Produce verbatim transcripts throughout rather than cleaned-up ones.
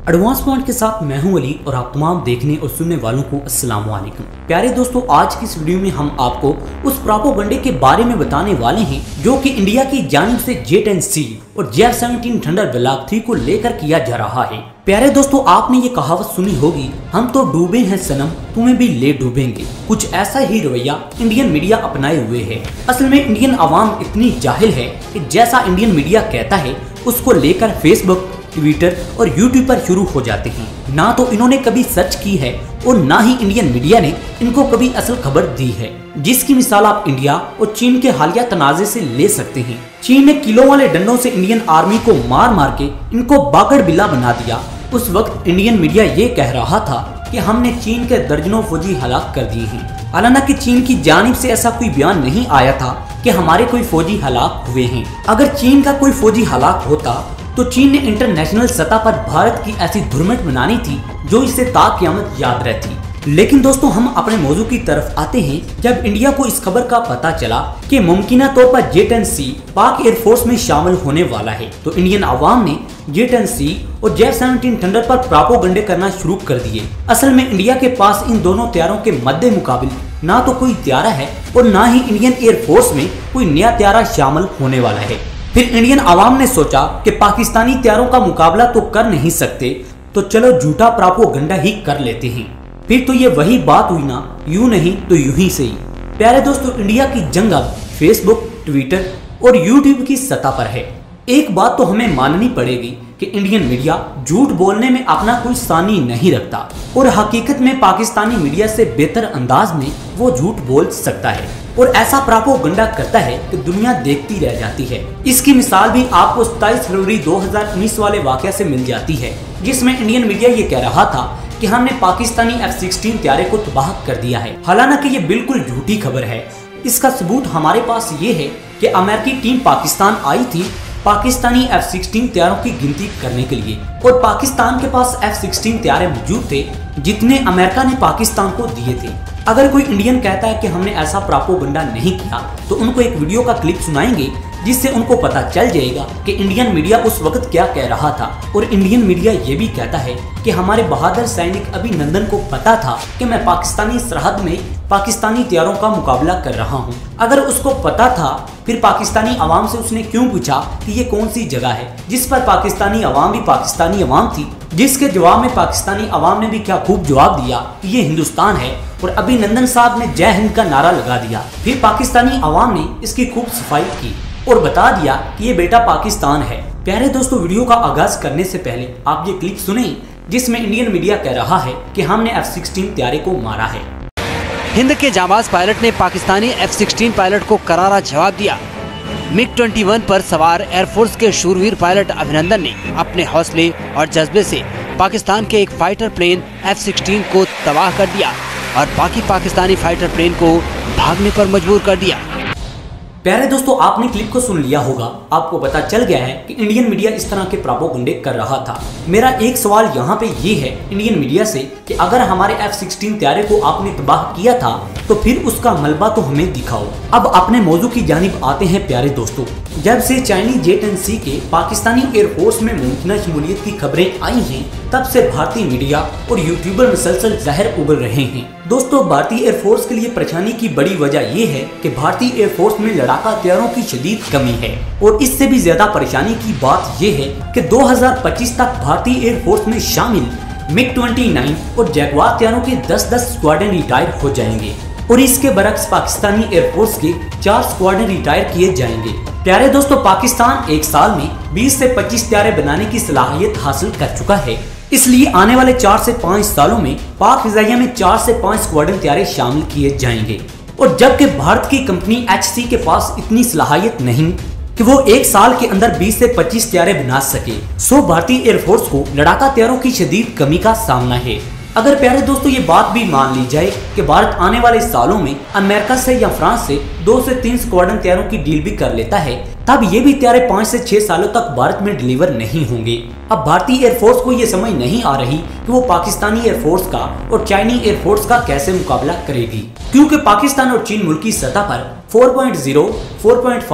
Advance point के साथ मैं हूं अली और आप तमाम देखने और सुनने वालों को अस्सलाम वालेकुम। प्यारे दोस्तों, आज की इस वीडियो में हम आपको उस प्रोपेगेंडे के बारे में बताने वाले हैं जो कि इंडिया की जानिब से जे टेन सी और J F seventeen thunder block three को लेकर किया जा रहा है। प्यारे दोस्तों, आपने ये कहावत सुनी होगी, हम तो डूबे हैं सनम तुम्हें भी ले डूबेंगे। कुछ ऐसा ही रवैया इंडियन मीडिया अपनाए हुए है। असल में इंडियन आवाम इतनी जाहिल है कि जैसा इंडियन मीडिया कहता है उसको लेकर फेसबुक, ट्विटर और यूट्यूब पर शुरू हो जाते हैं। ना तो इन्होंने कभी सच की है और ना ही इंडियन मीडिया ने इनको कभी असल खबर दी है, जिसकी मिसाल आप इंडिया और चीन के हालिया तनाजे से ले सकते हैं। चीन ने किलो वाले डंडों से इंडियन आर्मी को मार मार के इनको बागड़ बिल्ला बना दिया। उस वक्त इंडियन मीडिया ये कह रहा था कि हमने चीन के दर्जनों फौजी हलाक कर दिए हैं। हालांकि चीन की जानिब से ऐसा कोई बयान नहीं आया था कि हमारे कोई फौजी हलाक हुए हैं। अगर चीन का कोई फौजी हलाक होता तो चीन ने इंटरनेशनल सतह पर भारत की ऐसी धुरमट बनानी थी जो इसे ताक़यामत याद रहती। लेकिन दोस्तों, हम अपने मौजू की तरफ आते हैं। जब इंडिया को इस खबर का पता चला कि मुमकिन तौर पर जे टेन सी पाक एयरफोर्स में शामिल होने वाला है, तो इंडियन आवाम ने जे टेन सी और जे एफ सेवनटीन थंडर पर प्रोपेगेंडे करना शुरू कर दिए। असल में इंडिया के पास इन दोनों तैयारों के मद्दे मुकाबिल ना तो कोई तैयारा है और ना ही इंडियन एयरफोर्स में कोई नया तैयारा शामिल होने वाला है। फिर इंडियन आवाम ने सोचा कि पाकिस्तानी तैयारों का मुकाबला तो कर नहीं सकते, तो चलो झूठा प्रोपेगेंडा ही कर लेते हैं। फिर तो ये वही बात हुई ना, यूं नहीं तो यूं ही सही। प्यारे दोस्तों, इंडिया की जंग अब फेसबुक, ट्विटर और यूट्यूब की सतह पर है। एक बात तो हमें माननी पड़ेगी कि इंडियन मीडिया झूठ बोलने में अपना कोई सानी नहीं रखता और हकीकत में पाकिस्तानी मीडिया से बेहतर अंदाज में वो झूठ बोल सकता है और ऐसा प्रोपेगेंडा करता है कि दुनिया देखती रह जाती है। इसकी मिसाल भी आपको सत्ताईस फरवरी दो हजार उन्नीस वाले वाकये से मिल जाती है, जिसमें इंडियन मीडिया ये कह रहा था कि हमने पाकिस्तानी एफ सिक्सटीन तैयारे को तबाह कर दिया है। हालांकि ये बिल्कुल झूठी खबर है। इसका सबूत हमारे पास ये है कि अमेरिकी टीम पाकिस्तान आई थी पाकिस्तानी एफ सिक्सटीन तैयारों की गिनती करने के लिए, और पाकिस्तान के पास एफ सिक्सटीन तैयारे मौजूद थे जितने अमेरिका ने पाकिस्तान को दिए थे। अगर कोई इंडियन कहता है कि हमने ऐसा प्रोपेगेंडा नहीं किया, तो उनको एक वीडियो का क्लिप सुनाएंगे जिससे उनको पता चल जाएगा कि इंडियन मीडिया उस वक्त क्या कह रहा था। और इंडियन मीडिया ये भी कहता है कि हमारे बहादुर सैनिक अभिनंदन को पता था कि मैं पाकिस्तानी सरहद में पाकिस्तानी तैयारों का मुकाबला कर रहा हूँ। अगर उसको पता था, फिर पाकिस्तानी अवाम से उसने क्यों पूछा कि ये कौन सी जगह है, जिस पर पाकिस्तानी अवाम भी पाकिस्तानी अवाम थी, जिसके जवाब में पाकिस्तानी अवाम ने भी क्या खूब जवाब दिया कि ये हिंदुस्तान है, और अभिनंदन साहब ने जय हिंद का नारा लगा दिया। फिर पाकिस्तानी अवाम ने इसकी खूब सफाई की और बता दिया कि ये बेटा पाकिस्तान है। प्यारे दोस्तों, वीडियो का आगाज करने से पहले आप ये क्लिप सुने जिसमें इंडियन मीडिया कह रहा है कि हमने एफ सिक्सटीन तैयारे को मारा है। हिंद के जांबाज पायलट ने पाकिस्तानी एफ सिक्सटीन पायलट को करारा जवाब दिया। मिग इक्कीस पर सवार एयरफोर्स के शूरवीर पायलट अभिनंदन ने अपने हौसले और जज्बे से पाकिस्तान के एक फाइटर प्लेन एफ सिक्सटीन को तबाह कर दिया और बाकी पाकिस्तानी फाइटर प्लेन को भागने पर मजबूर कर दिया। प्यारे दोस्तों, आपने क्लिप को सुन लिया होगा। आपको पता चल गया है कि इंडियन मीडिया इस तरह के प्रोपेगेंडे कर रहा था। मेरा एक सवाल यहाँ पे ये है इंडियन मीडिया से कि अगर हमारे एफ सिक्सटीन तैयारे को आपने तबाह किया था तो फिर उसका मलबा तो हमें दिखाओ। अब अपने मौजू की जानिब आते हैं। प्यारे दोस्तों, जब से चाइनीज जे टेन सी के पाकिस्तानी एयरफोर्स में मुमकिन शमूलियत की खबरें आई हैं, तब से भारतीय मीडिया और यूट्यूबर मुसलसल जहर उगल रहे हैं। दोस्तों, भारतीय एयरफोर्स के लिए परेशानी की बड़ी वजह यह है कि भारतीय एयरफोर्स में लड़ाका तैयारों की शदीद कमी है, और इससे भी ज्यादा परेशानी की बात यह है कि दो हजार पच्चीस तक भारतीय एयरफोर्स में शामिल मिग उनतीस और जैगवार तैयारों के दस दस स्क्वाड्रन रिटायर हो जाएंगे, और इसके बरक्स पाकिस्तानी एयरफोर्स के चार स्क्वाड्रन रिटायर किए जाएंगे। प्यारे दोस्तों, पाकिस्तान एक साल में बीस से पच्चीस तैयारे बनाने की सलाहियत हासिल कर चुका है। इसलिए आने वाले चार से पाँच सालों में पाक फिजाइया में चार से पाँच स्क्वाड्रन तैयारे शामिल किए जाएंगे। और जबकि भारत की कंपनी एच सी के पास इतनी सलाहियत नहीं कि वो एक साल के अंदर बीस से पच्चीस तैयारे बना सके, सो भारतीय एयरफोर्स को लड़ाका तैयारों की शदीद कमी का सामना है। अगर प्यारे दोस्तों ये बात भी मान ली जाए कि भारत आने वाले सालों में अमेरिका से या फ्रांस से दो से तीन स्क्वाड्रन तैयारों की डील भी कर लेता है, तब ये भी तैयारे पाँच से छह सालों तक भारत में डिलीवर नहीं होंगे। अब भारतीय एयरफोर्स को ये समझ नहीं आ रही कि वो पाकिस्तानी एयरफोर्स का और चाइनीज एयरफोर्स का कैसे मुकाबला करेगी, क्योंकि पाकिस्तान और चीन मुल्क की सतह पर four point zero, four point five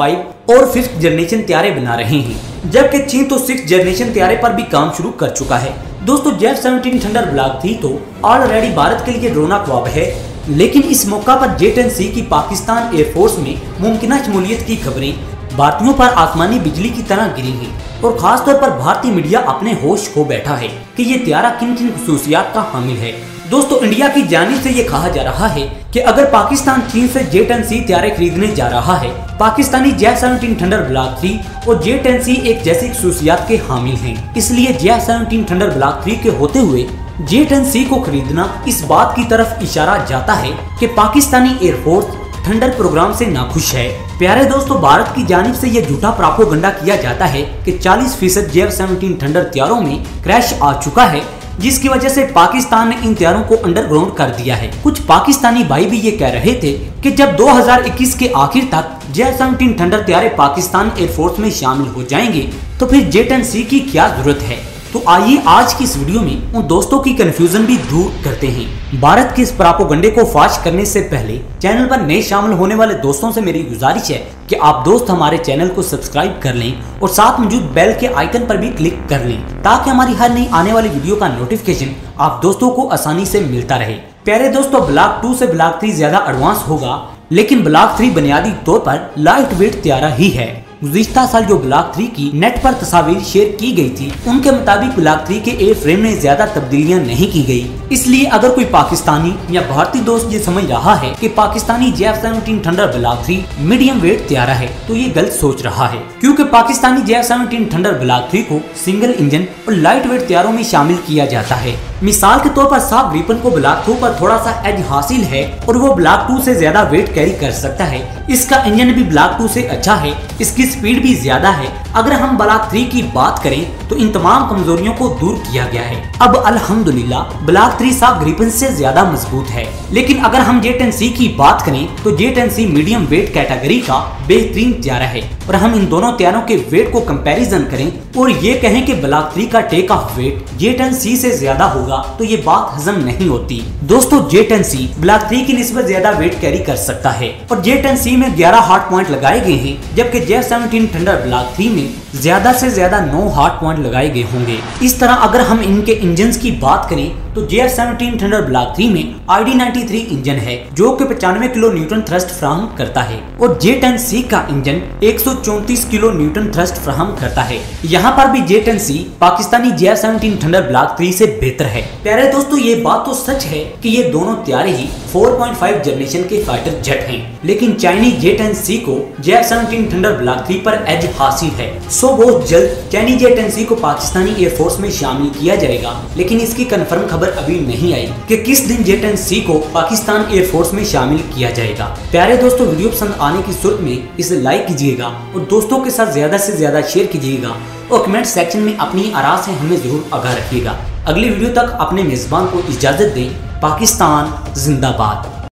और फिफ्थ जनरेशन त्यारे बना रहे हैं, जबकि चीन तो सिक्स जनरेशन त्यारे पर भी काम शुरू कर चुका है। दोस्तों JF seventeen thunder block three तो ऑलरेडी भारत के लिए रोना ख्वाब है, लेकिन इस मौका पर जे टेन सी की पाकिस्तान एयरफोर्स में मुमकिन शमूलियत की खबरें भारतीयों पर आसमानी बिजली की तरह गिरी हैं और खासतौर पर भारतीय मीडिया अपने होश खो बैठा है कि ये त्यारा किन किन खुसूसियात का हामिल है। दोस्तों इंडिया की जानिब से ये कहा जा रहा है कि अगर पाकिस्तान चीन से जे टेन सी त्यारे खरीदने जा रहा है, Pakistani JF seventeen thunder block three और जे टेन सी एक जैसी खुसूसियात के हामिल हैं। इसलिए JF seventeen thunder block three के होते हुए जे टेन सी को खरीदना इस बात की तरफ इशारा जाता है कि पाकिस्तानी एयरफोर्स थंडर प्रोग्राम से नाखुश है। प्यारे दोस्तों, भारत की जानिब से यह झूठा प्रोपेगेंडा किया जाता है कि चालीस फीसद जेफ सेवनटीन थंडर त्यारों में क्रैश आ चुका है, जिसकी वजह से पाकिस्तान ने इन त्यारों को अंडरग्राउंड कर दिया है। कुछ पाकिस्तानी भाई भी ये कह रहे थे कि जब दो हज़ार इक्कीस के आखिर तक जेफ सेवनटीन थंडर त्यारे पाकिस्तान एयरफोर्स में शामिल हो जाएंगे तो फिर जे टेन सी की क्या जरूरत है। तो आइए आज की इस वीडियो में उन दोस्तों की कंफ्यूजन भी दूर करते हैं। भारत के इस प्रोपेगेंडे को फाश करने से पहले चैनल पर नए शामिल होने वाले दोस्तों से मेरी गुजारिश है कि आप दोस्त हमारे चैनल को सब्सक्राइब कर लें और साथ मौजूद बेल के आइकन पर भी क्लिक कर लें, ताकि हमारी हर नई आने वाली वीडियो का नोटिफिकेशन आप दोस्तों को आसानी से मिलता रहे। प्यारे दोस्तों, ब्लॉक टू से ब्लॉक थ्री ज्यादा एडवांस होगा, लेकिन ब्लॉक थ्री बुनियादी तौर पर लाइट वेट त्यारा ही है। गुज़िश्ता साल जो ब्लॉक थ्री की नेट पर तस्वीर शेयर की गई थी, उनके मुताबिक ब्लॉक थ्री के एयर फ्रेम में ज्यादा तब्दीलियां नहीं की गई। इसलिए अगर कोई पाकिस्तानी या भारतीय दोस्त ये समझ रहा है कि Pakistani JF seventeen thunder block three medium weight त्यारा है, तो ये गलत सोच रहा है, क्योंकि Pakistani JF seventeen thunder block three को सिंगल इंजन और लाइट वेट त्यारों में शामिल किया जाता है। मिसाल के तौर पर साफ ग्रिपन को ब्लॉक टू पर थोड़ा सा एज हासिल है और वो ब्लॉक टू से ज्यादा वेट कैरी कर सकता है। इसका इंजन भी ब्लॉक टू से अच्छा है, इसकी स्पीड भी ज्यादा है। अगर हम ब्लॉक थ्री की बात करें तो इन तमाम कमजोरियों को दूर किया गया है। अब अल्हम्दुलिल्लाह ब्लॉक थ्री साफ ग्रिपन से ज्यादा मजबूत है। लेकिन अगर हम जे टेन सी की बात करें तो J ten C medium weight category का बेहतरीन त्यारा है, और हम इन दोनों त्यारों के वेट को कंपैरिजन करें और ये कहें कि ब्लॉक थ्री का take off weight J ten C से ज्यादा होगा, तो ये बात हजम नहीं होती। दोस्तों J ten C block three की निस्बत ज्यादा वेट कैरी कर सकता है और जे टेन सी में ग्यारह हार्ड पॉइंट लगाए गए हैं, जबकि JF seventeen thunder block three में ज्यादा से ज्यादा नौ हार्ड पॉइंट लगाए गए होंगे। इस तरह अगर हम इनके इंजन की बात करें तो JF seventeen thunder block three में I D ninety three engine है, जो कि पचानवे किलो न्यूटन थ्रस्ट फ्राहम करता है, और जे टेन सी का इंजन एक सौ चौंतीस किलो न्यूटन थ्रस्ट फ्राहम करता है। यहाँ पर भी J ten C Pakistani JF seventeen thunder block three से बेहतर है। प्यारे दोस्तों, ये बात तो सच है कि ये दोनों त्यारे ही फोर पॉइंट फाइव जनरेशन के फाइटर जेट हैं, लेकिन चाइनीज जे टेन सी को JF seventeen thunder block three पर एज हासिल है। सो बहुत जल्द चाइनीज जे टेन सी को पाकिस्तानी एयरफोर्स में शामिल किया जाएगा, लेकिन इसकी कंफर्म खबर अभी नहीं आई कि किस दिन जे टेन सी को पाकिस्तान एयरफोर्स में शामिल किया जाएगा। प्यारे दोस्तों, वीडियो पसंद आने की सूरत में इसे लाइक कीजिएगा और दोस्तों के साथ ज्यादा से ज्यादा शेयर कीजिएगा और कमेंट सेक्शन में अपनी आरा से हमें जरूर आगाह रखिएगा। अगली वीडियो तक अपने मेजबान को इजाजत दें। पाकिस्तान जिंदाबाद।